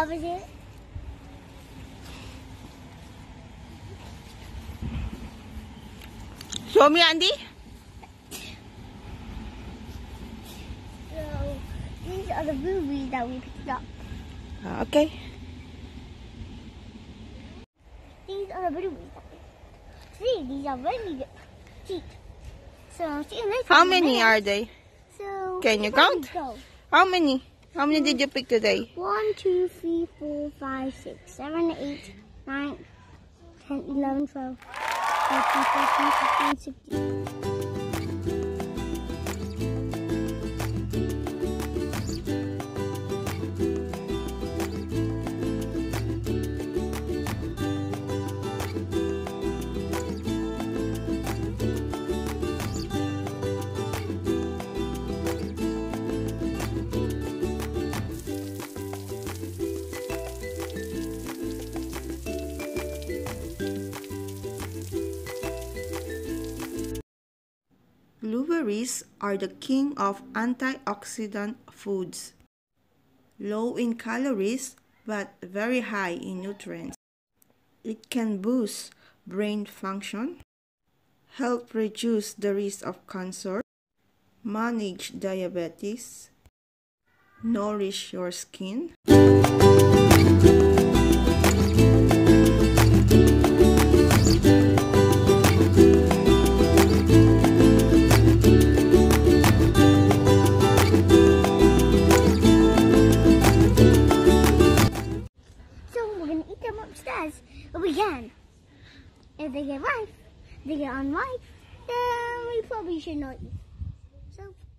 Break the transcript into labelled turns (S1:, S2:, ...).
S1: covers it.
S2: Show me, Andy.
S1: So these are the blueberries that we picked up.
S2: Okay.
S1: These are the blueberries. See, these are really good. See. So see you later.
S2: How many are they?
S1: So
S2: Can you count? How many? How many did you pick today?
S1: 1, 2, 3, 4, 5, 6, 7, 8, 9, 10, 11, 12, 13, 14, 15, 16.
S2: Blueberries are the king of antioxidant foods. Low in calories, but very high in nutrients. It can boost brain function, help reduce the risk of cancer, manage diabetes, nourish your skin.
S1: Upstairs, but we can. If they get ripe, they get unripe, then we probably should not eat. So